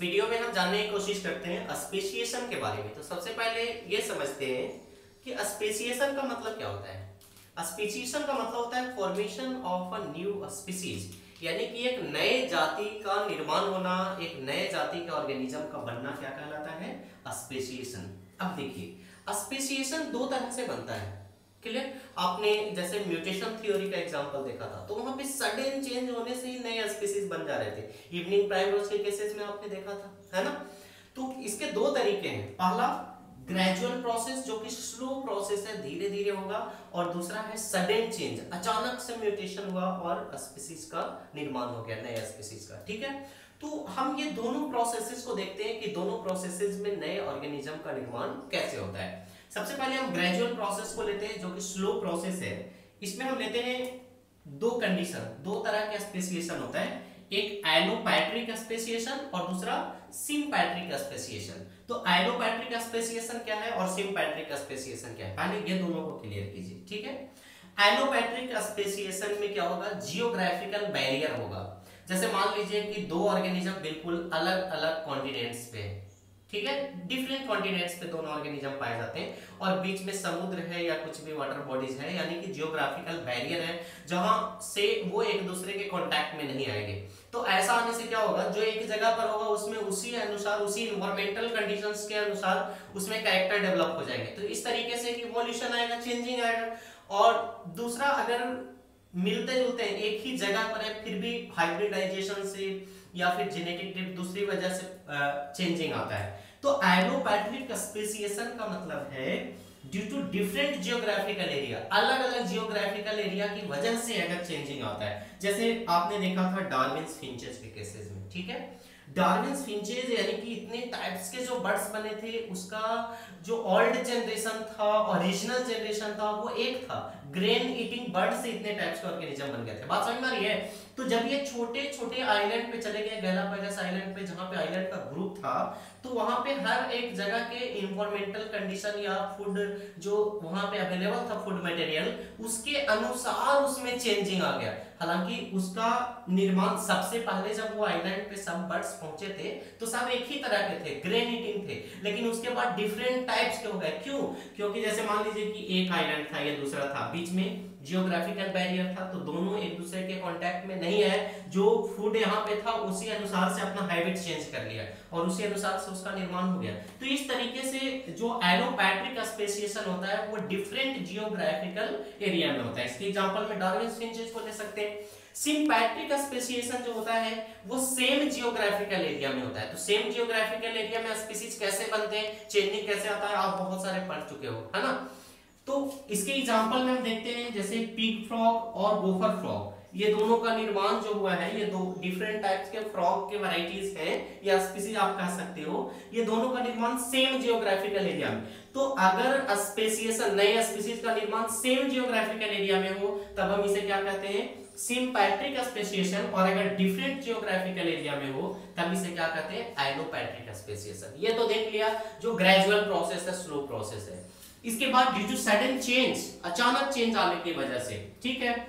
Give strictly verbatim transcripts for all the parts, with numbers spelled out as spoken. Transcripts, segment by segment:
Video में हम जानने की कोशिश करते हैं स्पेसिएशन के बारे में। तो सबसे पहले ये समझते हैं कि स्पेसिएशन का मतलब क्या होता है। स्पेसिएशन का मतलब होता है formation of a new species, यानी कि एक नए जाति का निर्माण होना, एक नए जाति के ऑर्गेनिज्म का बनना क्या कहलाता है, स्पेसिएशन। अब देखिए स्पेसिएशन दो तरह से बनता है, क्लियर। आपने जैसे म्यूटेशन थ्योरी का एग्जांपल देखा था, तो वहां पे सडन चेंज होने से ही नए स्पीसीज बन जा रहे थे। इवनिंग प्राइम रोज के केसेस में आपने देखा था, है ना। तो इसके दो तरीके हैं, पहला ग्रेजुअल प्रोसेस जो कि स्लो प्रोसेस है, धीरे धीरे होगा, और दूसरा है सडन चेंज, अचानक से म्यूटेशन हुआ और स्पीसीज का निर्माण हो गया, नए स्पीसीज का। ठीक है, तो हम ये दोनों प्रोसेसेस को देखते हैं कि दोनों प्रोसेसेस में नए ऑर्गेनिज्म का निर्माण कैसे होता है। सबसे पहले हम ग्रेजुअल प्रोसेस को लेते हैं जो कि स्लो प्रोसेस है। इसमें हम लेते हैं दो कंडीशन, दो तरह का स्पेसिएशन होता है, एक एलोपैट्रिक स्पेसिएशन और दूसरा सिम्पैट्रिक स्पेसिएशन। तो एलोपैट्रिक स्पेसिएशन क्या है और सिम्पैट्रिक स्पेसिएशन क्या है, पहले ये दोनों को क्लियर कीजिए। ठीक है, एलोपैट्रिक स्पेसिएशन में क्या होगा, जियोग्राफिकल बैरियर होगा। जैसे मान लीजिए कि दो ऑर्गेनिज्म बिल्कुल अलग अलग कॉन्टिनेंट्स पे, ठीक है, डिफरेंट कॉन्टिनेंट्स पे दोनों ऑर्गेनिज्म पाए जाते हैं और बीच में समुद्र है या कुछ भी वाटर बॉडीज है, यानी कि जियोग्राफिकल बैरियर है जहां से वो एक दूसरे के कांटेक्ट में नहीं आएंगे। तो ऐसा आने से क्या होगा, जो एक जगह पर होगा उसमें उसी अनुसार, उसी इन्वायरमेंटल कंडीशंस के अनुसार उसमें कैरेक्टर डेवलप हो जाएंगे। तो इस तरीके से इवोल्यूशन आएगा, चेंजिंग आएगा। और दूसरा, अगर मिलते जुलते हैं, एक ही जगह पर है, फिर भी हाइब्रिडाइजेशन से या फिर जेनेटिक ड्रिफ्ट दूसरी वजह से चेंजिंग आता है। तो एलोपैट्रिक स्पेसिएशन का मतलब है due to different geographical area, अलग अलग जियोग्राफिकल एरिया की वजह से अगर चेंजिंग आता है। जैसे आपने देखा था डार्विन्स फिंचेस के केसेस में, ठीक है, डार्विन्स फिंचेस यानी कि इतने टाइप्स के जो बर्ड्स बने थे, उसका जो ओल्ड जनरेशन था, ओरिजिनल जनरेशन था, वो एक था। ग्रेन ईटिंग बर्ड से इतने टाइप्स के ऑर्गेनिज्म बन गए थे। बात समझ में आ रही है। तो जब ये छोटे छोटे आइलैंड पे चले गए, गैलापागोस आइलैंड पे, जहां पे आइलैंड का ग्रुप था, तो वहां पे हर एक जगह के इन्वायरमेंटल कंडीशन या फूड जो वहां पे अवेलेबल था, फूड मटेरियल, उसके अनुसार उसमें चेंजिंग आ गया। हालांकि उसका निर्माण सबसे पहले जब वो आइलैंड पे सब बर्ड्स पहुंचे थे तो सब एक ही तरह के थे, ग्रेन ईटिंग थे, लेकिन उसके बाद डिफरेंट टाइप्स के हो गए। क्यों? क्योंकि जैसे मान लीजिए कि एक आइलैंड था, ये दूसरा था, बीच में जियोग्राफिकल बैरियर था, तो दोनों एक दूसरे के कांटेक्ट में नहीं है। जो फूड यहाँ पे था उसी अनुसार से अपना हैबिट चेंज कर लिया और उसी अनुसार से उसका निर्माण हो गया। तो इस तरीके से जो एलोपैट्रिक स्पेसिएशन होता है वो डिफरेंट जियोग्राफिकल एरिया में होता है। इसके एग्जांपल में डार्विन्स फिंचेस को ले सकते हैं। सिम्पैट्रिक स्पेसिएशन जो होता है वो सेम जियोग्राफिकल एरिया में होता है। तो सेम जियोग्राफिकल एरिया में स्पीसीज कैसे बनते हैं, चेंजिंग कैसे आता है, आप बहुत सारे पढ़ चुके हो, है ना। तो इसके एग्जांपल में हम देखते हैं, जैसे पिग फ्रॉग और गोफर फ्रॉग, ये दोनों का निर्माण जो हुआ है, ये दो डिफरेंट टाइप्स के फ्रॉग के वैरायटीज हैं या स्पीसीज आप कह सकते हो, ये दोनों का निर्माण सेम जियोग्राफिकल एरिया में। तो अगर स्पेसिएशन, नए स्पीसीज का निर्माण सेम जियोग्राफिकल एरिया में हो, तब हम इसे क्या कहते हैं, सिम्पैट्रिक स्पेसिएशन। और अगर डिफरेंट जियोग्राफिकल एरिया में हो तब इसे क्या कहते हैं, एलोपैट्रिक स्पेसिएशन। ये तो देख लिया जो ग्रेजुअल प्रोसेस है, स्लो प्रोसेस है। इसके बाद ड्यू टू सडन चेंज, अचानक चेंज आने की वजह से, ठीक है,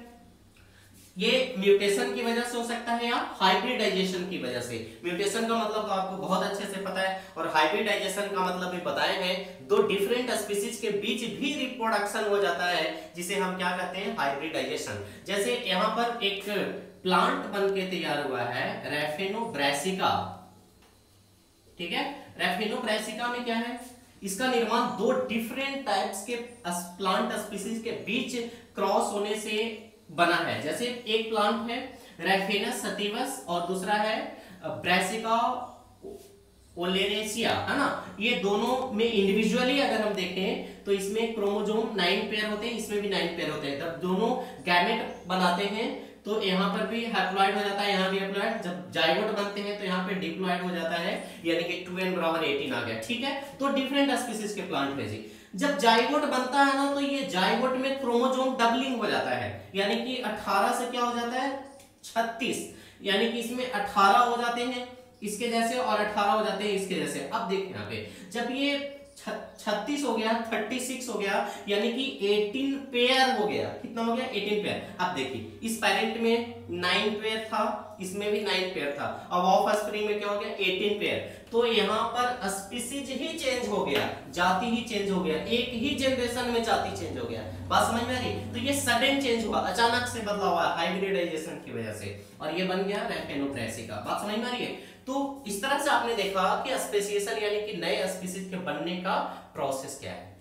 ये म्यूटेशन की वजह से हो सकता है या हाइब्रिडाइजेशन की वजह से। म्यूटेशन का मतलब तो आपको बहुत अच्छे से पता है, और हाइब्रिडाइजेशन का मतलब भी बताए हैं, दो डिफरेंट स्पीसीज के बीच भी रिप्रोडक्शन हो जाता है, जिसे हम क्या कहते हैं, हाइब्रिडाइजेशन। जैसे यहाँ पर एक प्लांट बन के तैयार हुआ है, रैफिनोब्रैसिका, ठीक है। रैफिनोब्रैसिका में क्या है, इसका निर्माण दो डिफरेंट टाइप्स के प्लांट स्पीसीज के बीच क्रॉस होने से बना है। जैसे एक प्लांट है रैफिनस सटिवस और दूसरा है ब्रैसिका ओलेनेसिया, है ना। ये दोनों में इंडिविजुअली अगर हम देखें तो इसमें क्रोमोसोम नाइन पेयर होते हैं, इसमें भी नाइन पेयर होते हैं। जब दोनों गैमेट बनाते हैं तो यहाँ पर भी हैप्लॉइड हो जाता है, यहाँ भी हैप्लॉइड। जब जाइगोट बनते हैं तो यहाँ पे डिप्लॉइड हो जाता है, यानी कि टू एन बराबर एटीन आ गया, ठीक है। तो डिफरेंट स्पीसीज के प्लांट है जी। जब जाइगोट बनता है ना, तो ये जाइगोट में क्रोमोसोम डबलिंग हो जाता है, यानी कि अठारह से क्या हो जाता है, छत्तीस, यानी कि इसमें अठारह हो जाते हैं इसके जैसे और अठारह हो जाते हैं इसके जैसे। अब देखिए यहाँ पे जब ये छत्तीस हो गया, छत्तीस हो गया, यानी कि अठारह पेयर हो गया। कितना हो गया, अठारह पेयर। अब देखिए इस पेरेंट में नाइन पेयर था, इसमें भी नाइन पेयर था, अब ऑफ स्प्रिंग में क्या हो गया एटीन पेयर। तो यहाँ पर स्पीसीज ही चेंज हो गया, जाति ही चेंज हो गया, एक ही जनरेशन में जाति चेंज हो गया। बात समझ में आ रही? तो ये सडन चेंज हुआ, अचानक से बदलाव हुआ हाइब्रिडाइजेशन की वजह से, और ये बन गया रैपेनोप्रेसिका। बात समझ में आ रही है? तो इस तरह से आपने देखा कि स्पेसिएशन यानी कि नए स्पीसीज के बनने का प्रोसेस क्या है।